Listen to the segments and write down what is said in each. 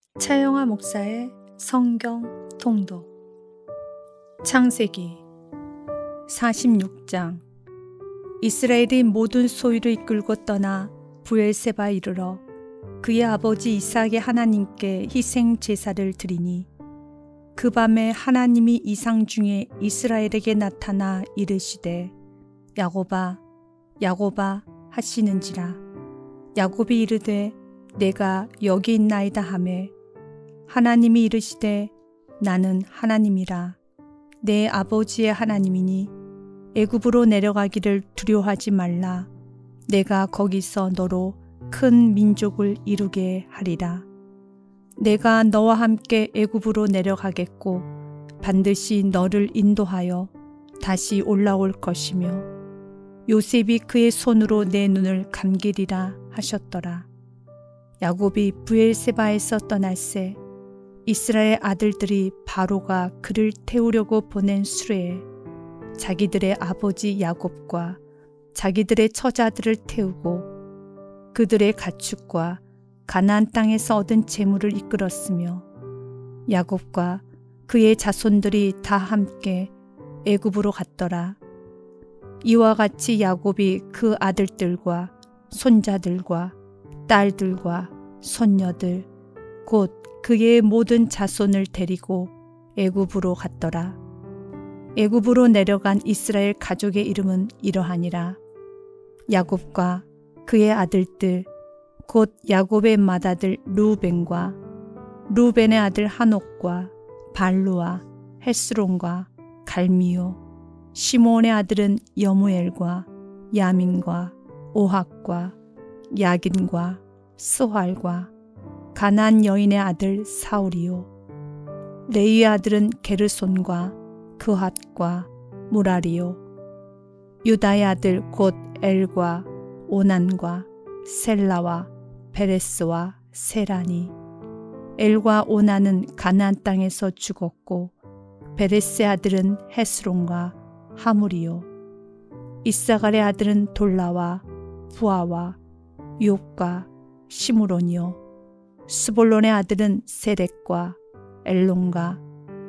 차영화 목사의 성경 통독. 창세기 46장. 이스라엘이 모든 소유를 이끌고 떠나 브엘세바에 이르러 그의 아버지 이삭의 하나님께 희생 제사를 드리니, 그 밤에 하나님이 이상 중에 이스라엘에게 나타나 이르시되 야곱아 야곱아 하시는지라. 야곱이 이르되 내가 여기 있나이다 하매, 하나님이 이르시되 나는 하나님이라. 내 아버지의 하나님이니 애굽으로 내려가기를 두려워하지 말라. 내가 거기서 너로 큰 민족을 이루게 하리라. 내가 너와 함께 애굽으로 내려가겠고 반드시 너를 인도하여 다시 올라올 것이며, 요셉이 그의 손으로 내 눈을 감기리라 하셨더라. 야곱이 브엘세바에서 떠날새 이스라엘 아들들이 바로가 그를 태우려고 보낸 수레에 자기들의 아버지 야곱과 자기들의 처자들을 태우고 그들의 가축과 가나안 땅에서 얻은 재물을 이끌었으며, 야곱과 그의 자손들이 다 함께 애굽으로 갔더라. 이와 같이 야곱이 그 아들들과 손자들과 딸들과 손녀들 곧 그의 모든 자손을 데리고 애굽으로 갔더라. 애굽으로 내려간 이스라엘 가족의 이름은 이러하니라. 야곱과 그의 아들들 곧 야곱의 맏아들 르우벤과 르우벤의 아들 한옥과 발루와 헤스론과 갈미요, 시므온의 아들은 여무엘과 야민과 오학과 야긴과 스활과 가나안 여인의 아들 사울이요, 레위의 아들은 게르손과 그핫과 무라리요, 유다의 아들 곧 엘과 오난과 셀라와 베레스와 세라니. 엘과 오난은 가나안 땅에서 죽었고 베레스의 아들은 헤스론과 하물이요, 이사갈의 아들은 돌라와 부아와 유옵과 시므론이요, 스볼론의 아들은 세렉과 엘론과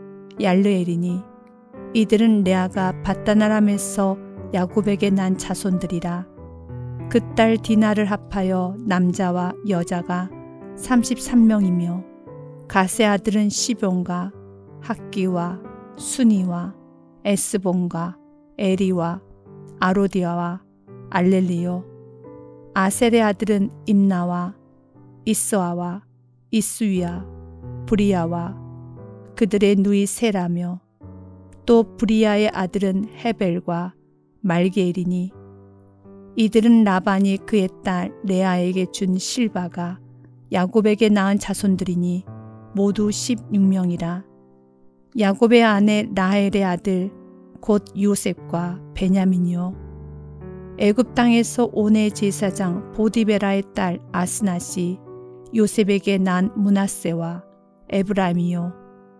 얄르엘이니, 이들은 레아가 밧다나람에서 야곱에게 난 자손들이라. 그 딸 디나를 합하여 남자와 여자가 33명이며, 가세 아들은 시병과 학기와 순이와 에스본과 에리와 아로디아와 알렐리요, 아셀의 아들은 임나와 이스아와 이스위야 브리야와 그들의 누이 세라며, 또 브리야의 아들은 헤벨과 말게엘이니, 이들은 라반이 그의 딸 레아에게 준 실바가 야곱에게 낳은 자손들이니 모두 16명이라. 야곱의 아내 라헬의 아들 곧 요셉과 베냐민이요, 애굽 땅에서 온의 제사장 보디베라의 딸 아스낫이 요셉에게 난 므낫세와 에브라임이요,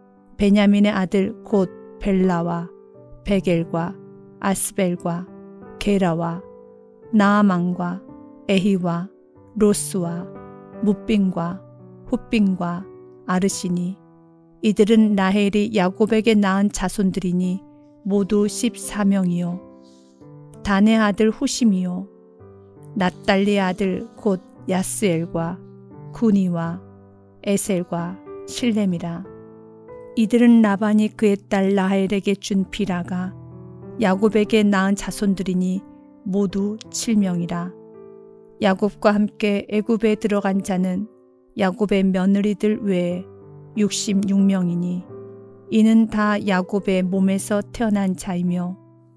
베냐민의 아들 곧 벨라와 베겔과 아스벨과 게라와 나아만과 에히와 로스와 뭇빈과 훗빈과 아르시니, 이들은 라헬이 야곱에게 낳은 자손들이니 모두 14명이요, 단의 아들 후심이요, 낫달리의 아들 곧 야스엘과 구니와 에셀과 실렘이라. 이들은 라반이 그의 딸 라헬에게 준 비라가 야곱에게 낳은 자손들이니 모두 7명이라. 야곱과 함께 애굽에 들어간 자는 야곱의 며느리들 외에 66명이니, 이는 다 야곱의 몸에서 태어난 자이며,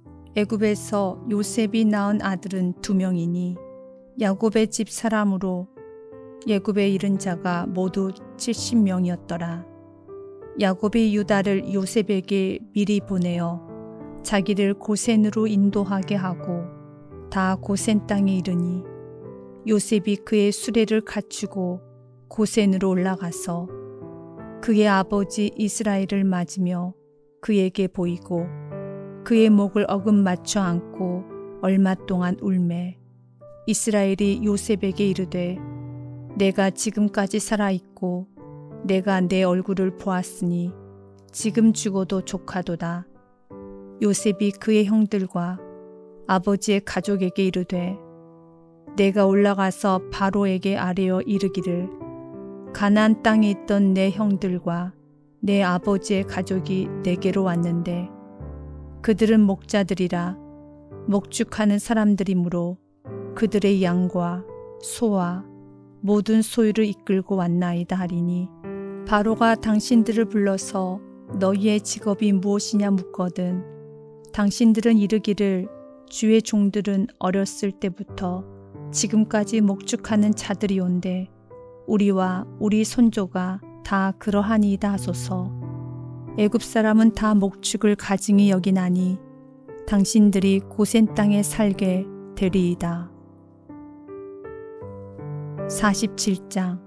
애굽에서 요셉이 낳은 아들은 2명이니 야곱의 집 사람으로 애굽에 이른 자가 모두 70명이었더라. 야곱이 유다를 요셉에게 미리 보내어 자기를 고센으로 인도하게 하고 다 고센 땅에 이르니, 요셉이 그의 수레를 갖추고 고센으로 올라가서 그의 아버지 이스라엘을 맞으며 그에게 보이고 그의 목을 어금맞춰 안고 얼마 동안 울매, 이스라엘이 요셉에게 이르되 내가 지금까지 살아있고 내가 내 얼굴을 보았으니 지금 죽어도 족하도다. 요셉이 그의 형들과 아버지의 가족에게 이르되 내가 올라가서 바로에게 아뢰어 이르기를 가나안 땅에 있던 내 형들과 내 아버지의 가족이 내게로 왔는데 그들은 목자들이라 목축하는 사람들이므로 그들의 양과 소와 모든 소유를 이끌고 왔나이다 하리니 바로가 당신들을 불러서 너희의 직업이 무엇이냐 묻거든 당신들은 이르기를 주의 종들은 어렸을 때부터 지금까지 목축하는 자들이온데 우리와 우리 손조가 다 그러하니이다 하소서. 애굽 사람은 다 목축을 가증히 여기나니 당신들이 고센 땅에 살게 되리이다. 47장.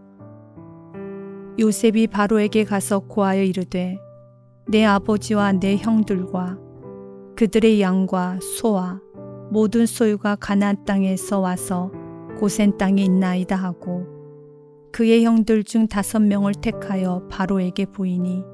요셉이 바로에게 가서 고하여 이르되 내 아버지와 내 형들과 그들의 양과 소와 모든 소유가 가나안 땅에서 와서 고센 땅에 있나이다 하고 그의 형들 중 5명을 택하여 바로에게 보이니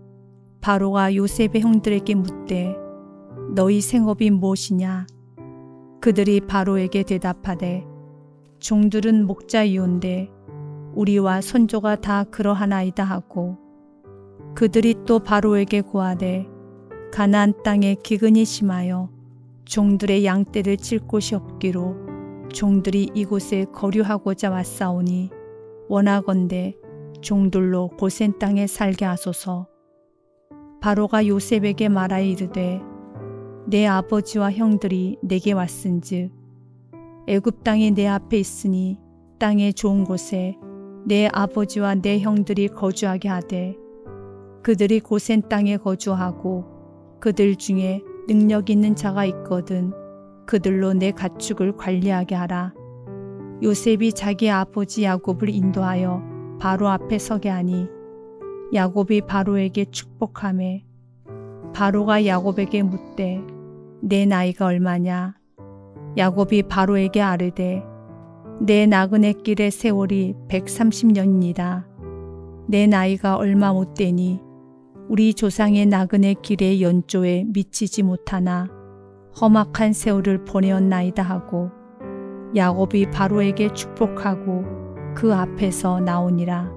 바로가 요셉의 형들에게 묻되 너희 생업이 무엇이냐? 그들이 바로에게 대답하되 종들은 목자이온데 우리와 손조가 다 그러하나이다 하고 그들이 또 바로에게 고하되 가나안 땅에 기근이 심하여 종들의 양떼를 칠 곳이 없기로 종들이 이곳에 거류하고자 왔사오니 원하건대 종들로 고센 땅에 살게 하소서. 바로가 요셉에게 말하여 이르되 내 아버지와 형들이 내게 왔은즉 애굽 땅이 내 앞에 있으니 땅의 좋은 곳에 내 아버지와 내 형들이 거주하게 하되 그들이 고센 땅에 거주하고 그들 중에 능력 있는 자가 있거든 그들로 내 가축을 관리하게 하라. 요셉이 자기 아버지 야곱을 인도하여 바로 앞에 서게 하니 야곱이 바로에게 축복하매 바로가 야곱에게 묻되 내 나이가 얼마냐? 야곱이 바로에게 아뢰되 내 나그네 길의 세월이 130년이니라. 내 나이가 얼마 못 되니 우리 조상의 나그네 길의 연조에 미치지 못하나 험악한 세월을 보내었나이다 하고 야곱이 바로에게 축복하고 그 앞에서 나오니라.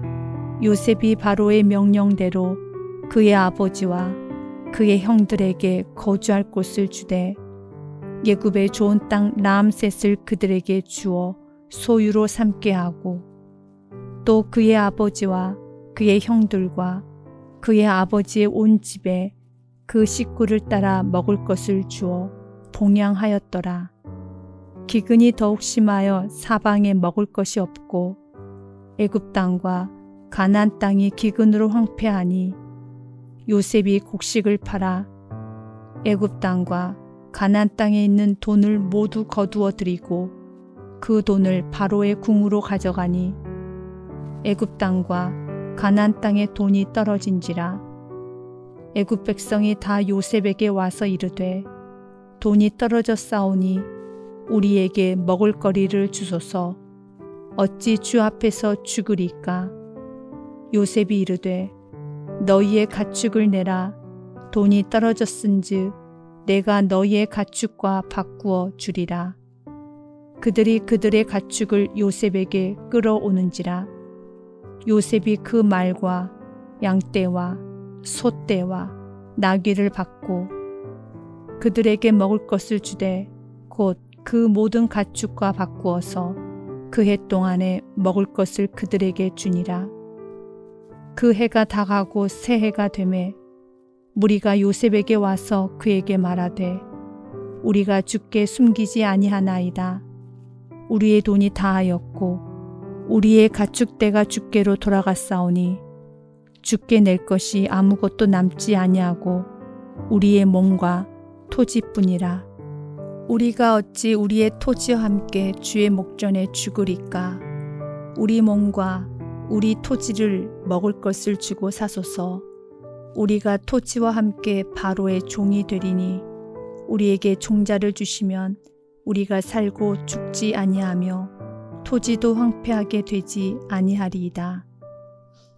요셉이 바로의 명령대로 그의 아버지와 그의 형들에게 거주할 곳을 주되 예굽의 좋은 땅 라암셋을 그들에게 주어 소유로 삼게 하고 또 그의 아버지와 그의 형들과 그의 아버지의 온 집에 그 식구를 따라 먹을 것을 주어 봉양하였더라. 기근이 더욱 심하여 사방에 먹을 것이 없고 애굽 땅과 가나안 땅이 기근으로 황폐하니 요셉이 곡식을 팔아 애굽 땅과 가나안 땅에 있는 돈을 모두 거두어 들이고 그 돈을 바로의 궁으로 가져가니 애굽 땅과 가나안 땅에 돈이 떨어진지라. 애굽 백성이 다 요셉에게 와서 이르되 돈이 떨어졌사오니 우리에게 먹을 거리를 주소서. 어찌 주 앞에서 죽으리까? 요셉이 이르되 너희의 가축을 내라. 돈이 떨어졌은즉 내가 너희의 가축과 바꾸어 주리라. 그들이 그들의 가축을 요셉에게 끌어오는지라. 요셉이 그 말과 양떼와 소떼와 나귀를 받고 그들에게 먹을 것을 주되 곧 그 모든 가축과 바꾸어서 그 해 동안에 먹을 것을 그들에게 주니라. 그 해가 다가고 새 해가 되매 무리가 요셉에게 와서 그에게 말하되 우리가 주께 숨기지 아니하나이다. 우리의 돈이 다하였고 우리의 가축대가 주께로 돌아갔사오니 주께 낼 것이 아무것도 남지 아니하고 우리의 몸과 토지뿐이라. 우리가 어찌 우리의 토지와 함께 주의 목전에 죽으리까? 우리 몸과 우리 토지를 먹을 것을 주고 사소서. 우리가 토지와 함께 바로의 종이 되리니 우리에게 종자를 주시면 우리가 살고 죽지 아니하며 토지도 황폐하게 되지 아니하리이다.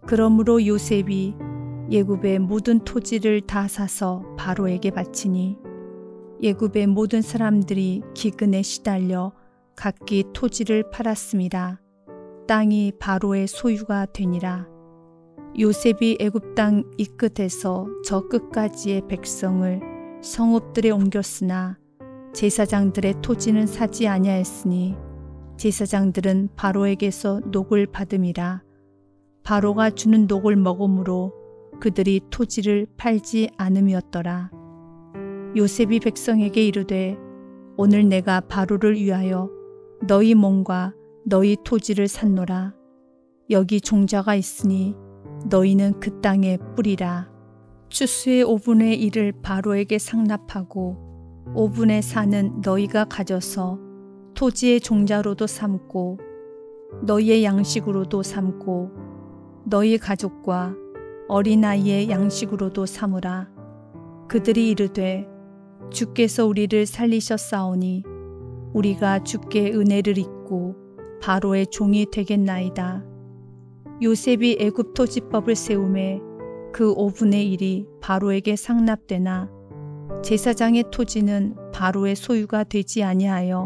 그러므로 요셉이 애굽의 모든 토지를 다 사서 바로에게 바치니 애굽의 모든 사람들이 기근에 시달려 각기 토지를 팔았습니다. 땅이 바로의 소유가 되니라. 요셉이 애굽 땅 이 끝에서 저 끝까지의 백성을 성읍들에 옮겼으나 제사장들의 토지는 사지 아니하였으니 제사장들은 바로에게서 녹을 받음이라. 바로가 주는 녹을 먹음으로 그들이 토지를 팔지 않음이었더라. 요셉이 백성에게 이르되 오늘 내가 바로를 위하여 너희 몸과 너희 토지를 샀노라. 여기 종자가 있으니 너희는 그 땅에 뿌리라. 추수의 5분의 1을 바로에게 상납하고 5분의 4는 너희가 가져서 토지의 종자로도 삼고 너희의 양식으로도 삼고 너희 가족과 어린아이의 양식으로도 삼으라. 그들이 이르되 주께서 우리를 살리셨사오니 우리가 주께 은혜를 잊고 바로의 종이 되겠나이다. 요셉이 애굽 토지법을 세우매 그 5분의 1이 바로에게 상납되나 제사장의 토지는 바로의 소유가 되지 아니하여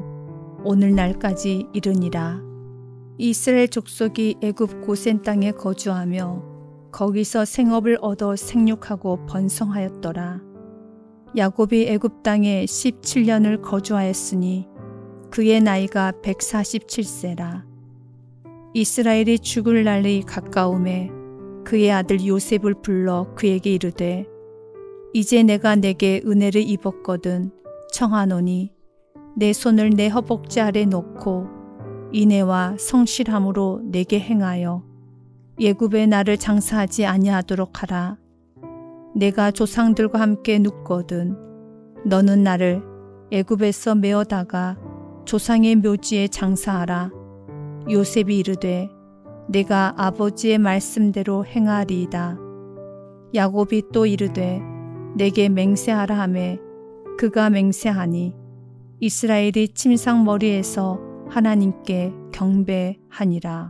오늘날까지 이르니라. 이스라엘 족속이 애굽 고센 땅에 거주하며 거기서 생업을 얻어 생육하고 번성하였더라. 야곱이 애굽 땅에 17년을 거주하였으니 그의 나이가 147세라. 이스라엘이 죽을 날이 가까움에 그의 아들 요셉을 불러 그에게 이르되 이제 내가 내게 은혜를 입었거든 청하노니 내 손을 내 허벅지 아래 놓고 인애와 성실함으로 내게 행하여 애굽에 나를 장사하지 아니하도록 하라. 내가 조상들과 함께 눕거든 너는 나를 애굽에서 메어다가 조상의 묘지에 장사하라. 요셉이 이르되 내가 아버지의 말씀대로 행하리이다. 야곱이 또 이르되 내게 맹세하라 하매 그가 맹세하니 이스라엘이 침상머리에서 하나님께 경배하니라.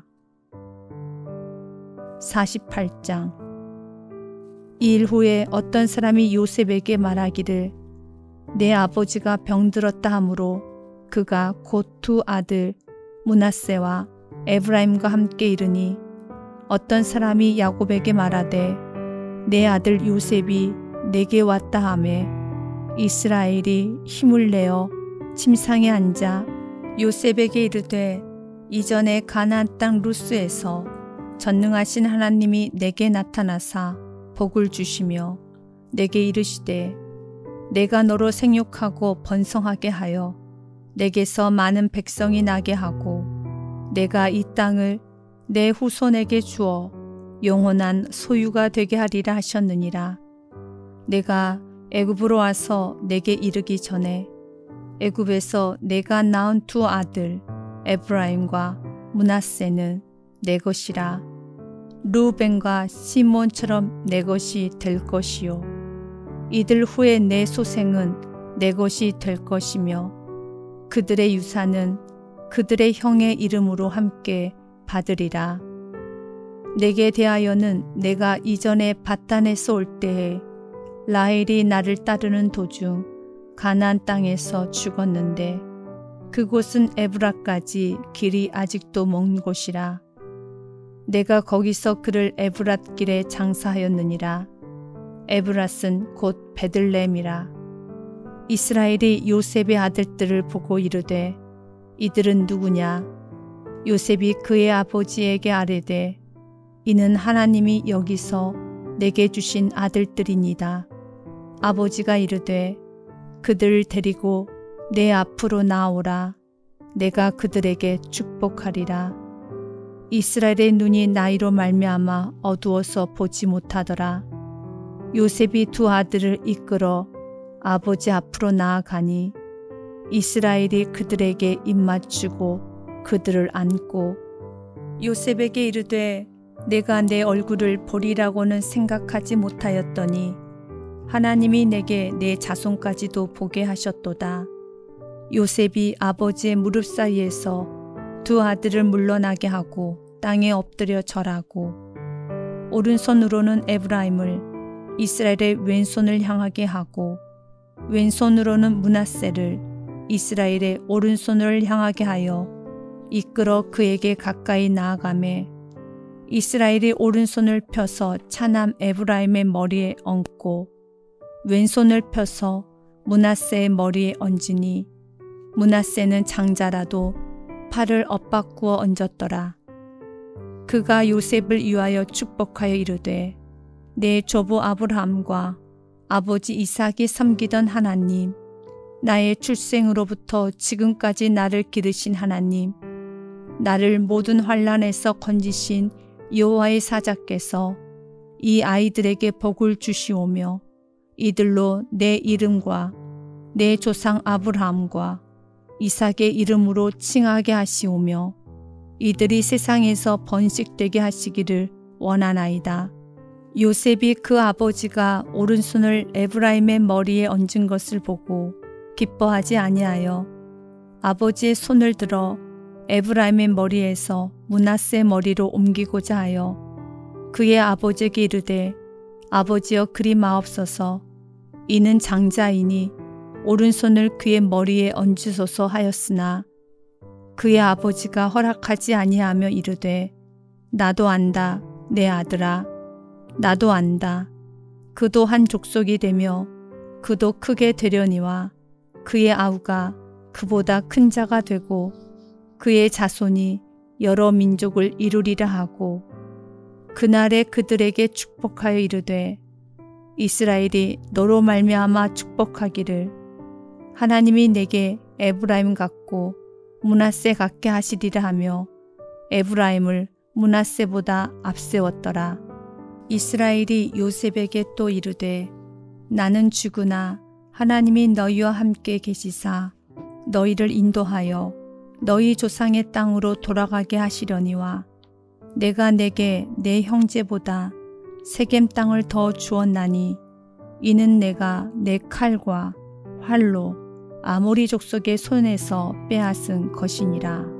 48장. 이 일 후에 어떤 사람이 요셉에게 말하기를 내 아버지가 병들었다 하므로 그가 곧 두 아들 므낫세와 에브라임과 함께 이르니 어떤 사람이 야곱에게 말하되 내 아들 요셉이 내게 왔다 하매 이스라엘이 힘을 내어 침상에 앉아 요셉에게 이르되 이전에 가나안 땅 루스에서 전능하신 하나님이 내게 나타나사 복을 주시며 내게 이르시되 내가 너로 생육하고 번성하게 하여 내게서 많은 백성이 나게 하고 내가 이 땅을 내 후손에게 주어 영원한 소유가 되게 하리라 하셨느니라. 내가 애굽으로 와서 내게 이르기 전에 애굽에서 내가 낳은 두 아들 에브라임과 므낫세는 내 것이라. 루벤과 시몬처럼 내 것이 될 것이요 이들 후에 내 소생은 내 것이 될 것이며 그들의 유산은 그들의 형의 이름으로 함께 받으리라. 내게 대하여는 내가 이전에 바단에서 올 때에 라헬이 나를 따르는 도중 가나안 땅에서 죽었는데 그곳은 에브라까지 길이 아직도 먼 곳이라. 내가 거기서 그를 에브랏 길에 장사하였느니라. 에브랏은 곧 베들레헴이라. 이스라엘이 요셉의 아들들을 보고 이르되 이들은 누구냐? 요셉이 그의 아버지에게 아뢰되 이는 하나님이 여기서 내게 주신 아들들이니이다. 아버지가 이르되 그들을 데리고 내 앞으로 나오라. 내가 그들에게 축복하리라. 이스라엘의 눈이 나이로 말미암아 어두워서 보지 못하더라. 요셉이 두 아들을 이끌어 아버지 앞으로 나아가니 이스라엘이 그들에게 입맞추고 그들을 안고 요셉에게 이르되 내가 내 얼굴을 보리라고는 생각하지 못하였더니 하나님이 내게 내 자손까지도 보게 하셨도다. 요셉이 아버지의 무릎 사이에서 두 아들을 물러나게 하고 땅에 엎드려 절하고 오른손으로는 에브라임을 이스라엘의 왼손을 향하게 하고 왼손으로는 므낫세를 이스라엘의 오른손을 향하게 하여 이끌어 그에게 가까이 나아가매 이스라엘이 오른손을 펴서 차남 에브라임의 머리에 얹고 왼손을 펴서 므낫세의 머리에 얹으니 므낫세는 장자라도 팔을 엇바꾸어 얹었더라. 그가 요셉을 위하여 축복하여 이르되 내 조부 아브라함과 아버지 이삭이 섬기던 하나님, 나의 출생으로부터 지금까지 나를 기르신 하나님, 나를 모든 환난에서 건지신 여호와의 사자께서 이 아이들에게 복을 주시오며 이들로 내 이름과 내 조상 아브라함과 이삭의 이름으로 칭하게 하시오며 이들이 세상에서 번식되게 하시기를 원하나이다. 요셉이 그 아버지가 오른손을 에브라임의 머리에 얹은 것을 보고 기뻐하지 아니하여 아버지의 손을 들어 에브라임의 머리에서 므낫세 머리로 옮기고자 하여 그의 아버지에게 이르되 아버지여 그리 마옵소서 이는 장자이니 오른손을 그의 머리에 얹으소서 하였으나 그의 아버지가 허락하지 아니하며 이르되 나도 안다 내 아들아 나도 안다. 그도 한 족속이 되며 그도 크게 되려니와 그의 아우가 그보다 큰 자가 되고 그의 자손이 여러 민족을 이루리라 하고 그날에 그들에게 축복하여 이르되 이스라엘이 너로 말미암아 축복하기를 하나님이 내게 에브라임 같고 므낫세 같게 하시리라 하며 에브라임을 므낫세보다 앞세웠더라. 이스라엘이 요셉에게 또 이르되 나는 죽으나 하나님이 너희와 함께 계시사 너희를 인도하여 너희 조상의 땅으로 돌아가게 하시려니와 내가 내게 내 형제보다 세겜 땅을 더 주었나니 이는 내가 내 칼과 활로 아모리 족속의 손에서 빼앗은 것이니라.